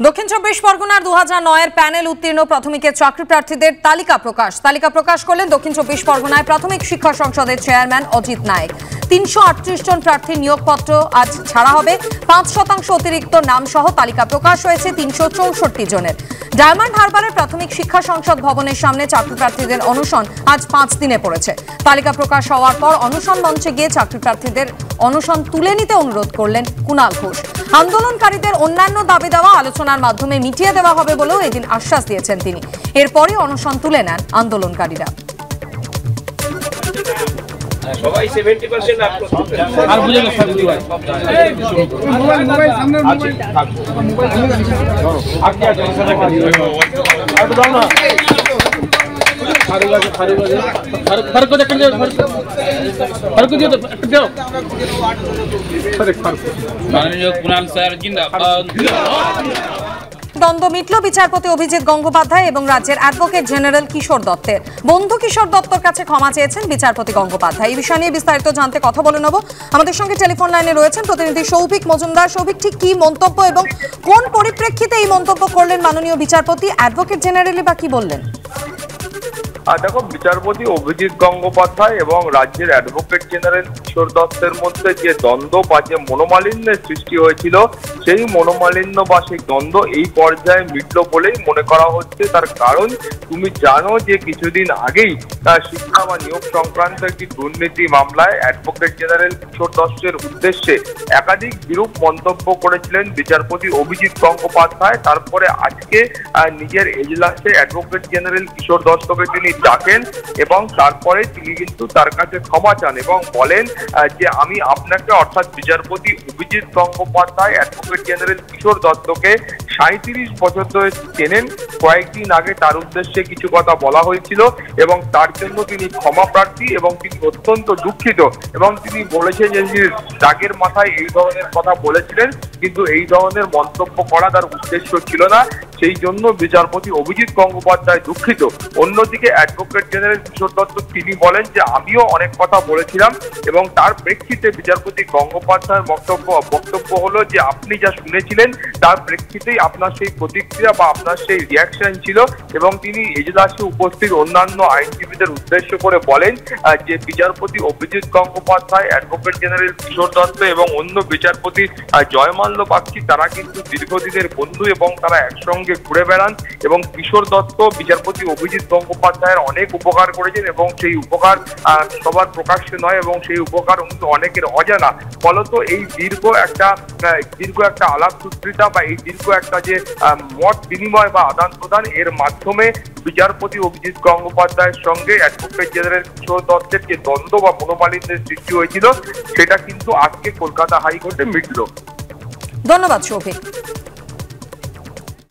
দক্ষিণ চব্বিশ পরগনার 2009 এর প্যানেল উত্তীর্ণ প্রাথমিকের চাকরি প্রার্থীদের তালিকা প্রকাশ করলেন দক্ষিণ চব্বিশ পরগনায় প্রাথমিক শিক্ষা সংসদের চেয়ারম্যান অজিত নায়েক। 338 জন প্রার্থীর নিয়োগপত্র আজ ছাড়া হবে। 5% অতিরিক্ত নাম সহ তালিকা প্রকাশ হয়েছে 364 জনের। ডায়মন্ড হারবারের প্রাথমিক শিক্ষা সংসদ ভবনের সামনে চাকরি প্রার্থীদের অনশন আজ 5 দিনে পড়েছে। তালিকা প্রকাশ হওয়ার পর অনশন মঞ্চে গিয়ে চাকরি প্রার্থীদের অনশন তুলে নিতে অনুরোধ করলেন কুণাল ঘোষ। আন্দোলনকারীদের অন্যান্য দাবি দেওয়া আলোচনার মাধ্যমে মিটিয়ে দেওয়া হবে বলেও এদিন আশ্বাস দিয়েছেন তিনি। এরপরই অনশন তুলে নেন আন্দোলনকারীরা। সবাই 70% আর বুঝে গেছে সত্যি ভাই মোবাইল সামনে মোবাইল আগে আছে আর দাও না ফারুক को देखते जाओ फारूक जी तो जाओ माननीय कुणाल सर जिंदाबाद। দ্বন্দ্ব মিটল বিচারপতি অভিজিৎ গঙ্গোপাধ্যায় এবং রাজ্যের অ্যাডভোকেট জেনারেল কিশোর দত্তের। বন্ধু কিশোর দত্তর কাছে ক্ষমা চেয়েছেন বিচারপতি গঙ্গোপাধ্যায়। এই বিষয় নিয়ে বিস্তারিত জানতে কথা বলে নেব। আমাদের সঙ্গে টেলিফোন লাইনে রয়েছেন প্রতিনিধি সৌভিক মজুমদার। সৌভিক, ঠিক কি মন্তব্য এবং কোন পরিপ্রেক্ষিতে এই মন্তব্য করলেন মাননীয় বিচারপতি? অ্যাডভোকেট জেনারেলি বা কি বললেন? দেখো, বিচারপতি অভিজিৎ গঙ্গোপাধ্যায় এবং রাজ্যের অ্যাডভোকেট জেনারেল কিশোর দত্তের মধ্যে যে দ্বন্দ্ব বা যে মনোমালিন্যের সৃষ্টি হয়েছিল, সেই মনোমালিন্য বা সেই দ্বন্দ্ব এই পর্যায়ে মিটল বলেই মনে করা হচ্ছে। তার কারণ তুমি জানো যে কিছুদিন আগেই শিক্ষা বা নিয়োগ সংক্রান্ত একটি দুর্নীতি মামলায় অ্যাডভোকেট জেনারেল কিশোর দত্তের উদ্দেশ্যে একাধিক বিরূপ মন্তব্য করেছিলেন বিচারপতি অভিজিৎ গঙ্গোপাধ্যায়। তারপরে আজকে নিজের এজলাসে অ্যাডভোকেট জেনারেল কিশোর দত্তকে তিনি ডাকেন এবং তারপরে তিনি কিন্তু তার কাছে ক্ষমা চান এবং বলেন যে আমি আপনাকে অর্থাৎ বিচারপতি অভিজিৎ গঙ্গোপাধ্যায় অ্যাডভোকেট জেনারেল কিশোর দত্তকে 37 বছর ধরে চেনেন। কয়েকদিন আগে তার উদ্দেশ্যে কিছু কথা বলা হয়েছিল এবং তার জন্য তিনি ক্ষমা প্রার্থী এবং তিনি অত্যন্ত দুঃখিত এবং তিনি বলেছেন যে রাগের মাথায় এই ধরনের কথা বলেছিলেন, কিন্তু এই ধরনের মন্তব্য করা তার উদ্দেশ্য ছিল না, সেই জন্য বিচারপতি অভিজিৎ গঙ্গোপাধ্যায় দুঃখিত। অন্যদিকে অ্যাডভোকেট জেনারেল কিশোর দত্ত তিনি বলেন যে আমিও অনেক কথা বলেছিলাম এবং তার প্রেক্ষিতে বিচারপতি গঙ্গোপাধ্যায়ের বক্তব্য হলো যে আপনি যা শুনেছিলেন তার প্রেক্ষিতেই আপনার সেই প্রতিক্রিয়া বা আপনার সেই রিয়াকশন ছিল এবং তিনি এজলাসে উপস্থিত অন্যান্য আইনজীবীদের উদ্দেশ্য করে বলেন যে বিচারপতি অভিজিৎ গঙ্গোপাধ্যায়, অ্যাডভোকেট জেনারেল কিশোর দত্ত এবং অন্য বিচারপতি জয়মাল্য বাগচি তারা কিন্তু দীর্ঘদিনের বন্ধু এবং তারা একসঙ্গে ঘুরে বেড়ান এবং কিশোর দত্ত বিচারপতি অভিজিৎ গঙ্গোপাধ্যায়ের অনেক উপকার করেছেন এবং সেই উপকার সবার প্রকাশ্যে নয় এবং সেই উপকার অনেকের অজানা। ফলত এই দীর্ঘ একটা আলাপ সূত্রিতা বা এই দীর্ঘ একটা যে মত বিনিময় বা আদান প্রদান, এর মাধ্যমে বিচারপতি অভিজিৎ গঙ্গোপাধ্যায়ের সঙ্গে অ্যাডভোকেট জেনারেল কিশোর দত্তের যে দ্বন্দ্ব বা মনোমালিন্যের সৃষ্টি হয়েছিল সেটা কিন্তু আজকে কলকাতা হাইকোর্টে মিটল। ধন্যবাদ সৌভিক।